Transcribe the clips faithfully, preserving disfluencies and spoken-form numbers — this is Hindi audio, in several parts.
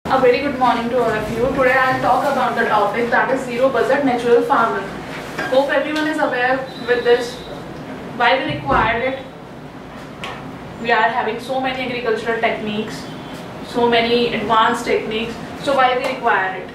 A very good morning to all of you. Today I will talk about the topic that is zero budget natural farming. Hope everyone is aware with this. Why we required it? We are having so many agricultural techniques, so many advanced techniques. So why we require it?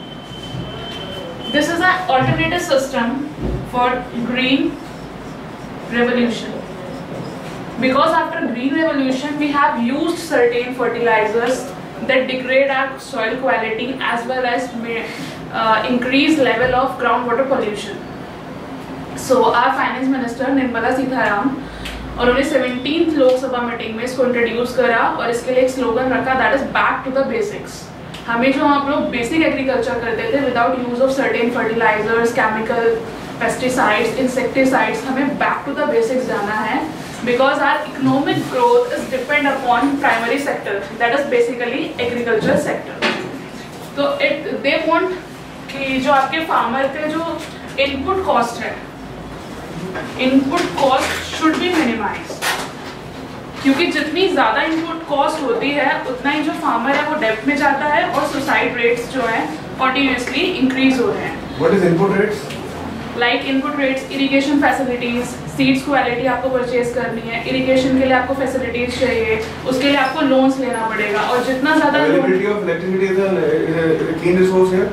This is an alternative system for green revolution. Because after green revolution we have used certain fertilizers that degrade our soil quality as well as may, uh, increase level of groundwater pollution. So our finance minister Nirmala Sitaram उन्होंने सेवनटीन्थ लोकसभा मीटिंग में इसको इंट्रोड्यूस करा और इसके लिए एक स्लोगन रखा that is back to the basics. हमें जो हम लोग बेसिक एग्रीकल्चर करते थे without use of certain fertilisers, chemical, pesticides, insecticides, हमें बैक टू द बेसिक्स जाना है. Because our economic growth is depend upon primary sector, that is basically agriculture sector. तो it they want कि जो आपके farmer के जो input cost है, input cost should be minimized. क्योंकि जितनी ज़्यादा input cost होती है उतना ही जो farmer है वो debt में जाता है और suicide rates जो हैं continuously increase हो रहे हैं. What is input rates? Like input rates, irrigation facilities, seeds quality आपको परचेज करनी है, इरिगेशन के लिए आपको फैसिलिटीज चाहिए, उसके लिए आपको लोन्स लेना पड़ेगा और जितना ज्यादा availability of electricity is a, is a key resource here.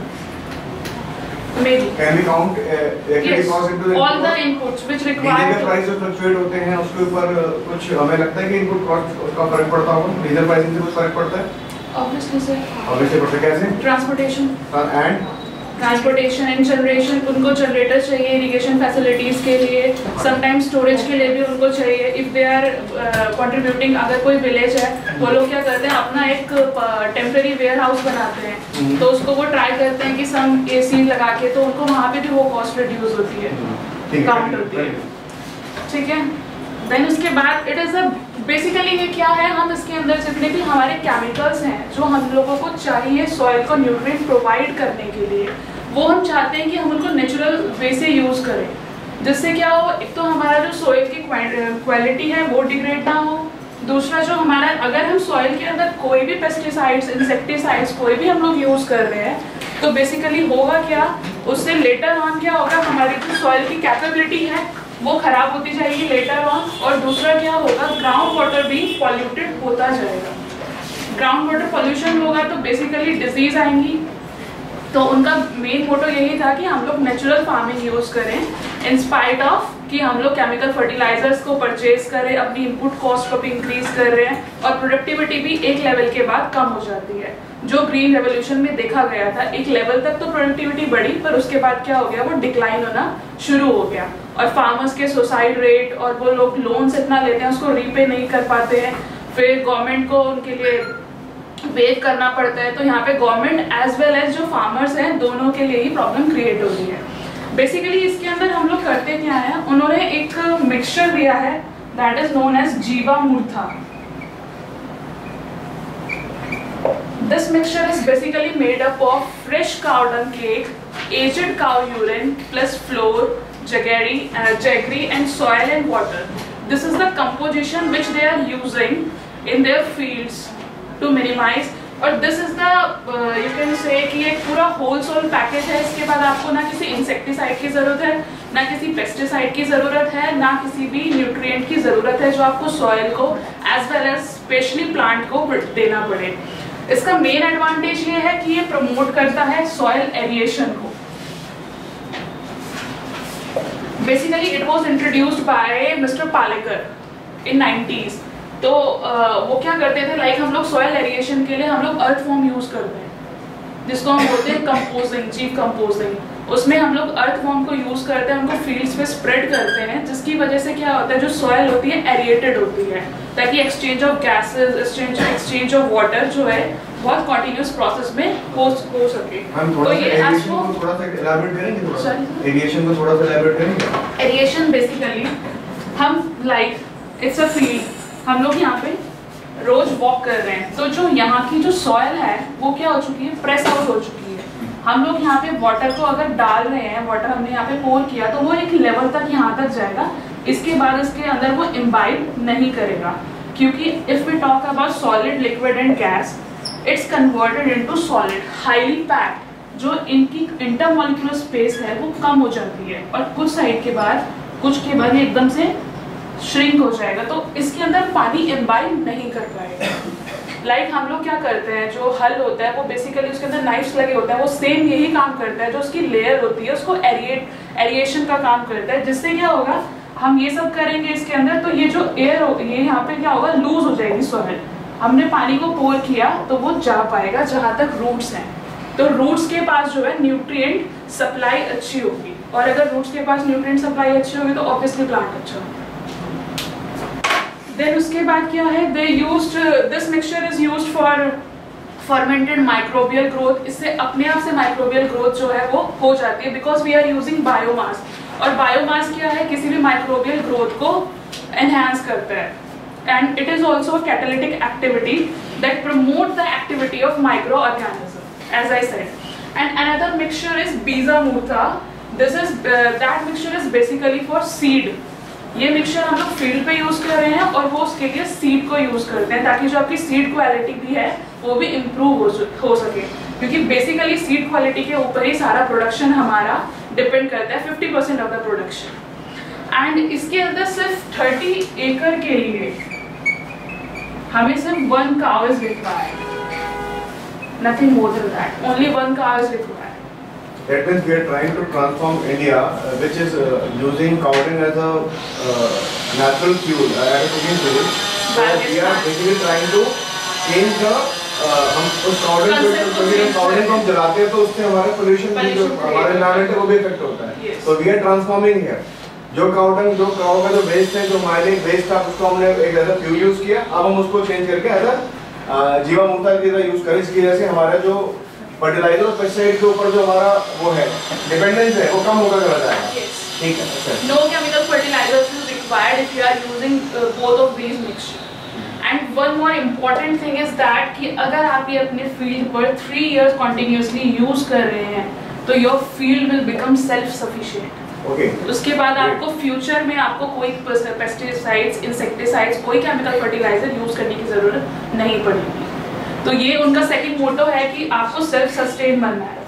Maybe. Can we count uh, electricity yes. cost into the all the inputs which require diesel के प्राइस जो फ्लक्चुएट होते हैं उसके ऊपर कुछ हमें लगता है कि इनपुट कॉस्ट का फर्क पड़ता होगा. डीजल प्राइसिंग से कुछ फर्क पड़ता है? Obviously sir. ऑब्वियसली पड़ता है. कैसे? Transportation and transportation and generation. उनको जनरेटर चाहिए इरिगेशन फैसिलिटीज के लिए, समटाइम्स स्टोरेज के लिए भी उनको चाहिए. इफ दे आर कंट्रीब्यूटिंग, अगर कोई विलेज है वो लोग क्या करते हैं अपना एक टेम्पररी वेयर हाउस बनाते हैं तो उसको वो ट्राई करते हैं कि सम एसी लगा के, तो उनको वहाँ पे भी वो कॉस्ट रिड्यूस होती है, काउंट होती है. ठीक है. देन उसके बाद इट इज़ अ बेसिकली ये क्या है, हम इसके अंदर जितने भी हमारे केमिकल्स हैं जो हम लोगों को चाहिए सॉइल को न्यूट्रिएंट प्रोवाइड करने के लिए, वो हम चाहते हैं कि हम उनको नेचुरल वे से यूज़ करें. जिससे क्या हो, एक तो हमारा जो सॉइल की क्वालिटी है वो डिग्रेड ना हो. दूसरा जो हमारा, अगर हम सॉइल के अंदर कोई भी पेस्टिसाइड्स, इंसेक्टिसाइड्स कोई भी हम लोग यूज़ कर रहे हैं तो बेसिकली होगा क्या, उससे लेटर ऑन क्या होगा, हमारी जो सॉइल की कैपेबिलिटी है वो खराब होती जाएगी लेटर ऑन. और दूसरा क्या होगा, ग्राउंड वाटर भी पॉल्यूटेड होता जाएगा. ग्राउंड वाटर पॉल्यूशन होगा तो बेसिकली डिजीज आएंगी. तो उनका मेन मोटो यही था कि हम लोग नेचुरल फार्मिंग यूज करें इन स्पाइट ऑफ कि हम लोग केमिकल फर्टिलाइजर्स को परचेज करें, अपनी इनपुट कॉस्ट को भी इंक्रीज कर रहे हैं और प्रोडक्टिविटी भी एक लेवल के बाद कम हो जाती है. जो ग्रीन रेवोल्यूशन में देखा गया था, एक लेवल तक तो प्रोडक्टिविटी बढ़ी पर उसके बाद क्या हो गया, वो डिक्लाइन होना शुरू हो गया और फार्मर्स के सुसाइड रेट और वो लोग लोन्स इतना लेते हैं उसको रीपे नहीं कर पाते हैं, फिर गवर्नमेंट को उनके लिए वेट करना पड़ता है. तो यहाँ पे गवर्नमेंट एज वेल एज जो फार्मर्स हैं दोनों के लिए ही प्रॉब्लम क्रिएट हो रही है. बेसिकली इसके अंदर हम लोग करते क्या है, उन्होंने एक मिक्सचर दिया है that is known as Jeevamrut. This mixture is basically made up of fresh cow dung cake, aged cow urine plus flour, jaggery, uh, jaggery and soil and water. This is the composition which they are using in their fields to minimize. और this is the uh, you can say कि एक पूरा wholesale package है. इसके बाद आपको ना किसी इंसेक्टिसाइड की ज़रूरत है, ना किसी पेस्टिसाइड की ज़रूरत है, ना किसी भी न्यूट्रिएंट की ज़रूरत है जो आपको सॉइल को as well as specially plant को देना पड़े. इसका मेन एडवांटेज ये है कि ये प्रमोट करता है सॉइल एरिएशन को. Basically it was introduced by mister Palekar in nineties. तो uh, वो क्या करते थे, लाइक हम लोग सॉइल एरिएशन के लिए हम लोग अर्थ फॉर्म यूज करते हैं जिसको हम बोलते हैं कंपोजिंग, जीव कंपोजिंग. उसमें हम लोग अर्थ फॉर्म को यूज करते हैं, उनको फील्ड्स पे स्प्रेड करते हैं जिसकी वजह से क्या होता है, जो सॉइल होती है एरिएटेड होती है ताकि exchange of gases, exchange exchange of water जो है बहुत कंटिन्यूस प्रोसेस में हो हो सके. तो ये आपको थोड़ा सा एलाबोरेट करेंगे, थोड़ा एरिएशन को थोड़ा सा एलाबोरेट करेंगे. एरिएशन बेसिकली हम लाइक इट्स अ फील्ड, हम लोग यहाँ पे रोज वॉक कर रहे हैं तो जो यहाँ की जो सॉइल है वो क्या हो चुकी है, प्रेस आउट हो चुकी है. हम लोग यहाँ पे वाटर को अगर डाल रहे हैं, वाटर हमने यहाँ पे पोर किया तो वो एक लेवल तक यहाँ तक जाएगा, इसके बाद इसके अंदर वो इम्बाइब नहीं करेगा. क्योंकि if we talk about solid, liquid and gas, it's converted into solid highly packed. जो इनकी इंटरमॉलिक्यूलर स्पेस है वो कम हो जाती है और कुछ साइड के बाद कुछ के बाद एकदम से श्रिंक हो जाएगा, तो इसके अंदर पानी इम्बाइब नहीं कर पाएगा। लाइक like हम लोग क्या करते हैं, जो हल होता है वो बेसिकली उसके अंदर नाइफ्स लगे होते हैं, वो सेम यही काम करता है। जो उसकी लेयर होती है उसको एरिएट एरिएशन का काम करता है, जिससे क्या होगा, हम ये सब करेंगे इसके अंदर तो ये जो एयर ये यहाँ पे क्या होगा, लूज हो जाएगी सॉइल। हमने पानी को पोर किया तो वो जा पाएगा जहाँ तक रूट्स हैं, तो रूट्स के पास जो है न्यूट्रिएंट सप्लाई अच्छी होगी, और अगर रूट्स के पास न्यूट्रिएंट सप्लाई अच्छी होगी तो ऑब्वियसली प्लांट अच्छा होगा। देन उसके बाद क्या है, they used this mixture is used for fermented microbial growth. इससे अपने आप से माइक्रोबियल ग्रोथ जो है वो हो जाती है, because we are using biomass. और बायोमास क्या है, किसी भी माइक्रोबियल ग्रोथ को एनहांस करता है, and it is also catalytic activity that promote the activity of micro organism as I said. And another mixture is Beejamrutha. This is that mixture is basically for seed. ये मिक्सचर हम लोग फील्ड पे यूज कर रहे हैं और वो उसके लिए सीड को यूज करते हैं, ताकि जो आपकी सीड क्वालिटी भी है वो भी इम्प्रूव हो, हो सके, क्योंकि बेसिकली सीड क्वालिटी के ऊपर ही सारा प्रोडक्शन हमारा डिपेंड करता है, fifty percent of the production. And इसके अंदर सिर्फ थर्टी एकड़ के लिए हमें सिर्फ one cow is required, nothing more than that, only one cow is required. That means we are trying to transform India, uh, which is uh, using cow dung as a uh, natural fuel, uh, as a cooking fuel. So we are basically trying to change the uh, हम उस cow dung को क्योंकि हम cow dung को हम जलाते हैं तो उससे हमारे pollution भी जो हमारे environment है वो भी affect होता है। So we are transforming here. जो cow dung, जो cow का जो waste है, जो हमारे waste था, उसको हमने एक ऐसा fuel use किया, अब हम उसको change करके ऐसा जीवामृत की तरह use करें, इसकी वजह से हमारा जो फर्टिलाइजर और पेस्टिसाइड के ऊपर जो हमारा वो है डिपेंडेंस है वो कम होगा चला जाएगा। ठीक है, अच्छा। No chemical fertilisers is required if you are using both of these mixture. And one more important thing is that कि अगर आप ये अपने फील्ड पर थ्री इयर्स कंटिन्यूअसली यूज कर रहे हैं तो your field will become self sufficient. Okay, उसके बाद आपको फ्यूचर में आपको कोई पेस्टिसाइड्स, इंसेक्टिसाइड्स, कोई केमिकल फर्टिलाइजर यूज करने की जरूरत नहीं पड़ेगी। तो ये उनका सेकंड मोटो है कि आपको सेल्फ सस्टेन बनना है।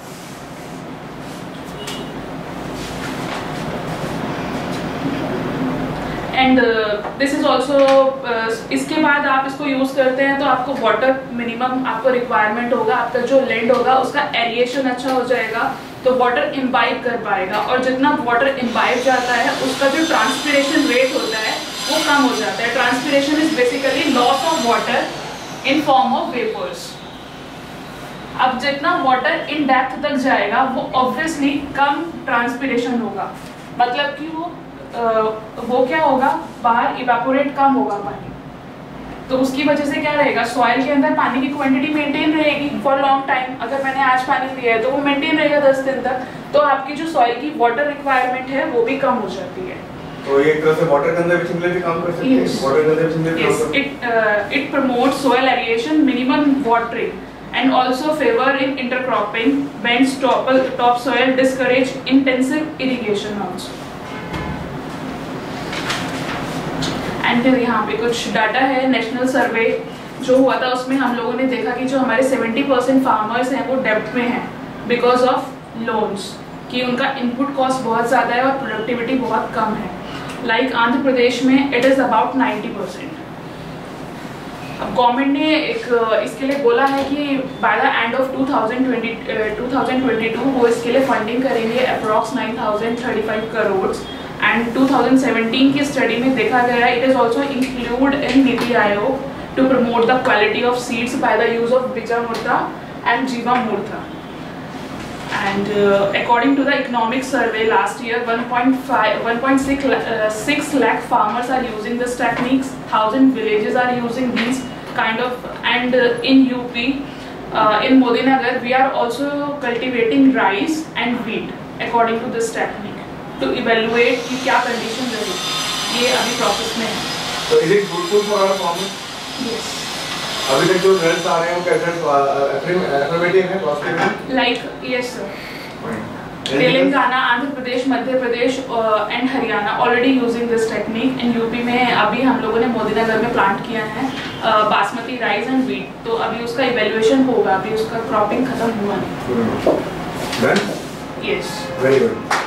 एंड दिस इज ऑल्सो, इसके बाद आप इसको यूज करते हैं तो आपको वाटर मिनिमम आपको रिक्वायरमेंट होगा, आपका जो लैंड होगा उसका एरिएशन अच्छा हो जाएगा, तो वाटर इम्बाइब कर पाएगा, और जितना वाटर इम्बाइब जाता है उसका जो ट्रांसपिरेशन रेट होता है वो कम हो जाता है। Transpiration is basically loss of water in form of vapours. अब जितना वाटर इन डेप्थ तक जाएगा वो ऑब्वियसली कम ट्रांसपिरेशन होगा, मतलब कि वो आ, वो क्या होगा, बाहर इवेपोरेट कम होगा पानी, तो उसकी वजह से क्या रहेगा, सॉइल के अंदर पानी की क्वांटिटी मेंटेन रहेगी फॉर लॉन्ग टाइम। अगर मैंने आज पानी दिया है तो वो मेंटेन रहेगा दस दिन तक, तो आपकी जो सॉइल की वाटर रिक्वायरमेंट है वो भी कम हो जाती है। तो ये एक तरह से वाटर कंजर्वेशन के लिए भी काम कर सकते हैं। वाटर कंजर्वेशन के लिए yes, it uh, it promotes soil aeration, minimum watering, and also favor in intercropping, bends top topsoil, discourage intensive irrigation also. And यहाँ पे कुछ डाटा है, नेशनल सर्वे जो हुआ था उसमें हम लोगों ने देखा कि जो हमारे सेवेंटी परसेंट फार्मर्स हैं वो डेब्ट में हैं बिकॉज ऑफ लोन्स, कि उनका इनपुट कॉस्ट बहुत ज़्यादा है और प्रोडक्टिविटी बहुत कम है। लाइक like, आंध्र प्रदेश में it is about ninety percent. अब गवर्नमेंट ने एक इसके लिए बोला है कि by the end of two thousand twenty two वो इसके लिए फंडिंग करेंगे approx nine thousand thirty five crore, and two thousand seventeen की स्टडी में देखा गया है it is also include in Niti Aayog to promote the quality of seeds by the use of Beejamrita and Jeevamrita. And uh, according to the economic survey last year, one point six lakh farmers are using this techniques, one thousand villages are using these kind of, and uh, in U P, uh, in Modinagar, we are also cultivating rice and wheat according to this technique to evaluate कि क्या condition रहेगी, ये अभी process में है। So is it fruitful for our farmers? Yes. अभी तक जो रिजल्ट्स आ रहे हैं वो कैसे एफर्मेटिव है, पॉजिटिव है? Like yes sir, Telangana, Andhra Pradesh, Madhya Pradesh and Haryana already using this technique, and UP में अभी हम लोगों ने मोदीनगर में प्लांट किया है बासमती राइस एंड व्हीट। तो अभी उसका इवेल्युएशन होगा, अभी उसका क्रॉपिंग खत्म हुआ नहीं। Done? यस। Very good.